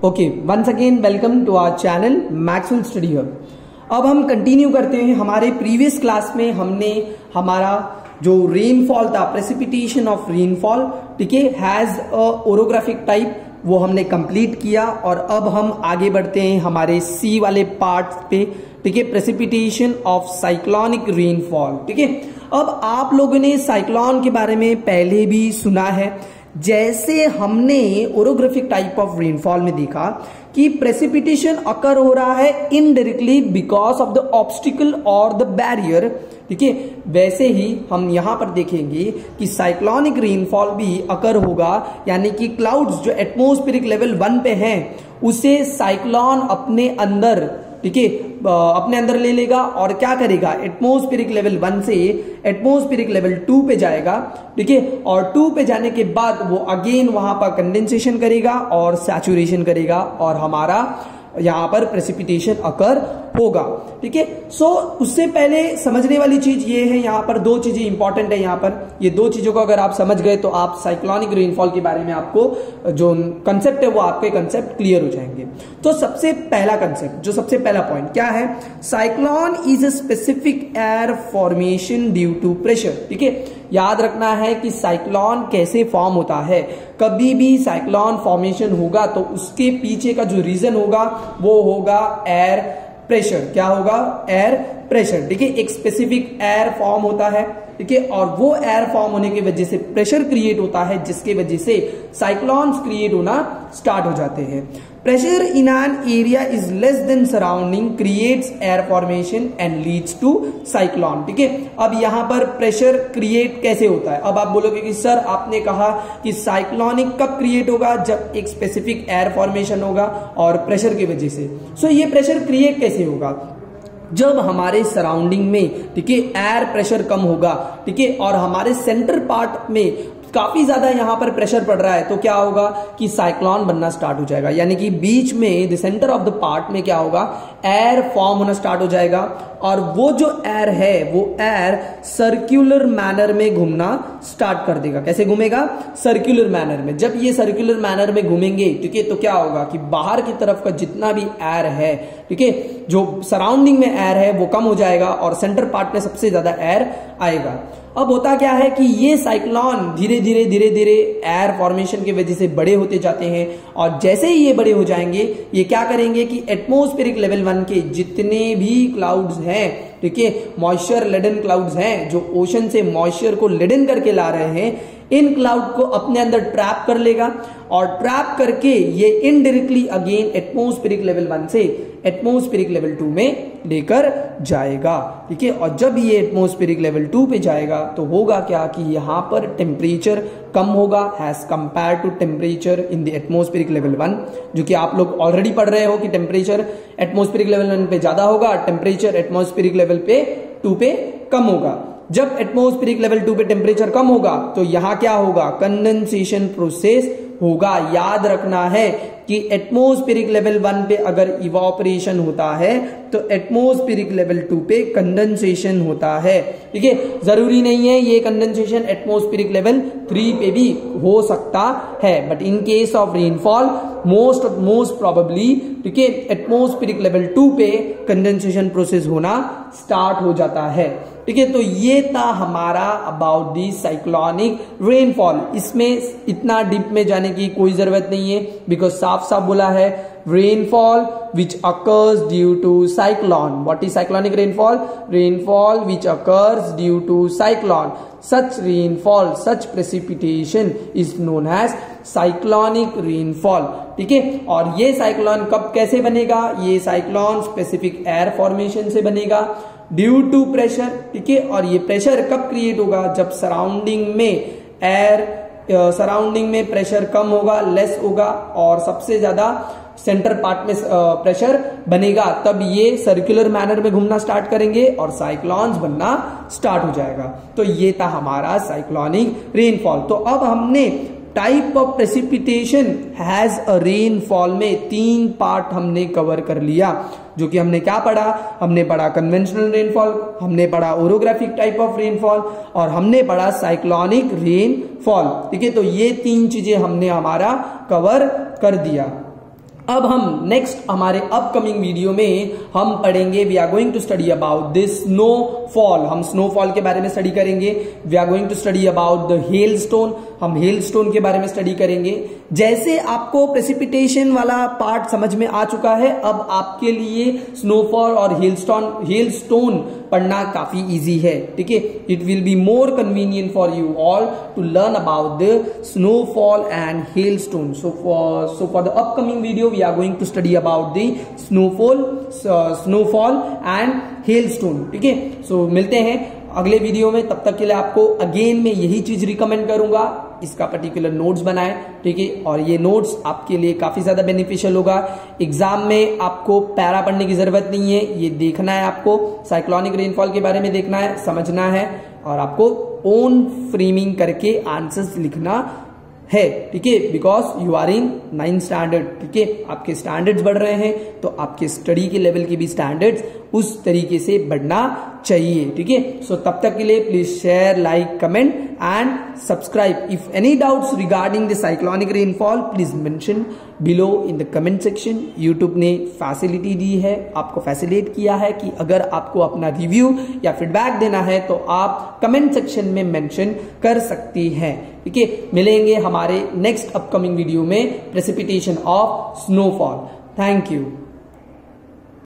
Okay, once again welcome to our channel Maxwell Study Hub. अब हम continue करते हैं। हमारे प्रीवियस क्लास में हमने हमारा जो रेनफॉल था, प्रेसिपिटेशन ऑफ रेनफॉल, ठीक है, हैज अ ओरोग्राफिक टाइप, वो हमने कंप्लीट किया। और अब हम आगे बढ़ते हैं हमारे सी वाले पार्ट पे, ठीक है, प्रेसिपिटेशन ऑफ साइक्लोनिक रेनफॉल। ठीक है, अब आप लोगों ने साइक्लोन के बारे में पहले भी सुना है। जैसे हमने ओरोग्राफिक टाइप ऑफ रेनफॉल में देखा कि प्रेसिपिटेशन अकर हो रहा है indirectly because of the obstacle और द बैरियर, ठीक है, वैसे ही हम यहां पर देखेंगे कि साइक्लोनिक रेनफॉल भी अकर होगा, यानी कि क्लाउड्स जो एटमॉस्फेरिक लेवल 1 पे हैं उसे साइक्लोन अपने अंदर, ठीक है, अपने अंदर ले लेगा और क्या करेगा, एटमॉस्फेरिक लेवल 1 से एटमॉस्फेरिक लेवल 2 पे जाएगा, ठीक है, और 2 पे जाने के बाद वो अगेन वहां पर कंडेंसेशन करेगा और सैचुरेशन करेगा और हमारा यहां पर प्रेसिपिटेशन अकर होगा। ठीक है, सो उससे पहले समझने वाली चीज ये है, यहां पर दो चीजें इंपॉर्टेंट है। यहां पर ये दो चीजों को अगर आप समझ गए तो आप साइक्लोनिक रेनफॉल के बारे में आपको जो कंसेप्ट है वो आपके कंसेप्ट क्लियर हो जाएंगे। तो सबसे पहला कंसेप्ट, जो सबसे पहला पॉइंट क्या है, cyclone is a specific air formation due to pressure. ठीक है, याद रखना है कि साइक्लोन कैसे फॉर्म होता है। कभी भी साइक्लोन फॉर्मेशन होगा तो उसके पीछे का जो रीजन होगा वो होगा एयर प्रेशर। क्या होगा? Air pressure. ठीक है, एक स्पेसिफिक एयर फॉर्म होता है, ठीक है, और वो एयर फॉर्म होने की वजह से प्रेशर क्रिएट होता है, जिसके वजह से साइक्लोन्स क्रिएट होना स्टार्ट हो जाते हैं। Pressure in an area is less than surrounding creates air formation and leads to cyclone. ठीक है, अब यहां पर प्रेशर क्रिएट कैसे होता है? अब आप बोलोगे कि सर आपने कहा कि साइक्लोनिक कब क्रिएट होगा? जब एक स्पेसिफिक एयर फॉर्मेशन होगा और प्रेशर की वजह से। सो ये प्रेशर क्रिएट कैसे होगा? जब हमारे सराउंडिंग में, ठीक है, एयर प्रेशर कम होगा, ठीक है, और हमारे सेंटर पार्ट में काफी ज्यादा यहां पर प्रेशर पड़ रहा है, तो क्या होगा कि साइक्लोन बनना स्टार्ट हो जाएगा। यानी कि बीच में the centre of the part में क्या होगा, एयर फॉर्म होना स्टार्ट हो जाएगा और वो जो एयर है वो एयर सर्कुलर मैनर में घूमना स्टार्ट कर देगा। कैसे घूमेगा? सर्कुलर मैनर में। जब ये सर्कुलर मैनर में घूमेंगे, ठीक है, तो क्या होगा कि बाहर की तरफ का जितना भी एयर है, ठीक है, जो सराउंडिंग में एयर है वो कम हो जाएगा और सेंटर पार्ट में सबसे ज्यादा एयर आएगा। अब होता क्या है कि ये साइक्लोन धीरे धीरे एयर फॉर्मेशन की वजह से बड़े होते जाते हैं और जैसे ही ये बड़े हो जाएंगे ये क्या करेंगे कि एटमॉस्फेरिक लेवल 1 के जितने भी क्लाउड्स हैं, ठीक है, मॉइस्चर लेडन क्लाउड्स हैं, जो ओशन से मॉइस्चर को लेडन करके ला रहे हैं, इन क्लाउड को अपने अंदर ट्रैप कर लेगा और ट्रैप करके ये इनडायरेक्टली अगेन एटमॉस्फेरिक लेवल 1 से एटमॉस्फेरिक लेवल 2 में लेकर जाएगा। ठीक है, और जब ये एटमॉस्फेरिक लेवल 2 पे जाएगा तो होगा क्या कि यहां पर टेम्परेचर कम होगा as compared to temperature in the atmospheric level 1, जो कि आप लोग ऑलरेडी पढ़ रहे हो कि टेम्परेचर एटमॉस्फेरिक लेवल 1 पे ज्यादा होगा, टेम्परेचर एटमॉस्फेरिक लेवल पे 2 पे कम होगा। जब एटमॉस्फेरिक लेवल 2 पे टेम्परेचर कम होगा तो यहां क्या होगा, कंडेंसेशन प्रोसेस होगा। याद रखना है कि एटमॉस्फेरिक लेवल 1 पे अगर इवापोरेशन होता है तो एटमॉस्फेरिक लेवल 2 पे कंडेंसेशन होता है। ठीक है, जरूरी नहीं है ये कंडेंसेशन एटमॉस्फेरिक लेवल 3 पे भी हो सकता है, but in case of rainfall most probably, ठीक है, एटमॉस्फेरिक लेवल 2 पे कंडेंसेशन प्रोसेस होना स्टार्ट हो जाता है। ठीक है, तो ये था हमारा अबाउट दी साइक्लोनिक रेनफॉल। इसमें इतना डीप में जाने की कोई जरूरत नहीं है, बिकॉज साफ साफ बोला है rainfall which occurs due to cyclone. What is cyclonic rainfall? Rainfall which occurs due to cyclone. Such rainfall, such precipitation is known as cyclonic rainfall. ठीक है, और ये साइक्लोन कब कैसे बनेगा? ये साइक्लोन स्पेसिफिक एयर फॉर्मेशन से बनेगा ड्यू टू प्रेशर। ठीक है, और ये प्रेशर कब क्रिएट होगा? जब सराउंडिंग में प्रेशर कम होगा, लेस होगा और सबसे ज्यादा सेंटर पार्ट में प्रेशर बनेगा, तब ये सर्कुलर मैनर में घूमना स्टार्ट करेंगे और साइक्लोन्स बनना स्टार्ट हो जाएगा। तो ये था हमारा साइक्लोनिक रेनफॉल। तो अब हमने type of precipitation has a rainfall में 3 पार्ट हमने कवर कर लिया, जो कि हमने क्या पढ़ा? हमने पढ़ा कन्वेंशनल रेनफॉल, हमने पढ़ा ओरोग्राफिक टाइप ऑफ रेनफॉल और हमने पढ़ा साइक्लोनिक रेनफॉल। ठीक है, तो ये 3 चीजें हमने हमारा कवर कर दिया। अब हम नेक्स्ट हमारे अपकमिंग वीडियो में हम पढ़ेंगे, we are going to study about this snowfall. हम स्नोफॉल के बारे में स्टडी करेंगे। We are going to study about the hailstone, हम हेलस्टोन के बारे में स्टडी करेंगे। जैसे आपको प्रेसिपिटेशन वाला पार्ट समझ में आ चुका है, अब आपके लिए स्नोफॉल और हेलस्टोन पढ़ना काफी इजी है, ठीक है। It will be more convenient for you all to learn about the snowfall and hailstone. So for the upcoming video we are going to study about the snowfall and hailstone, ठीक है। सो मिलते हैं अगले video में, तब तक के लिए आपको अगेन मैं यही चीज रिकमेंड करूंगा, इसका पर्टिकुलर नोट्स बनाएं, ठीक है। और ये नोट्स आपके लिए काफी ज्यादा बेनिफिशियल होगा। एग्जाम में आपको पैरा पढ़ने की जरूरत नहीं है, ये देखना है आपको, साइक्लोनिक रेनफॉल के बारे में देखना है, समझना है और आपको ओन फ्रेमिंग करके आंसर्स लिखना है, ठीक है। Because you are in 9th standard, ठीक है। आपके स्टैंडर्ड्स बढ़ रहे हैं तो आपके स्टडी के लेवल के भी स्टैंडर्ड्स उस तरीके से बढ़ना चाहिए, ठीक है। सो तब तक के लिए please share, like, comment and subscribe. If any doubts regarding the cyclonic rainfall please mention below in the comment section. YouTube ने फैसिलिटी दी है, आपको फैसिलिटेट किया है कि अगर आपको अपना रिव्यू या फीडबैक देना है तो आप कमेंट सेक्शन में मेंशन कर सकती हैं, ठीक है। मिलेंगे हमारे नेक्स्ट अपकमिंग वीडियो में, precipitation of snowfall. Thank you.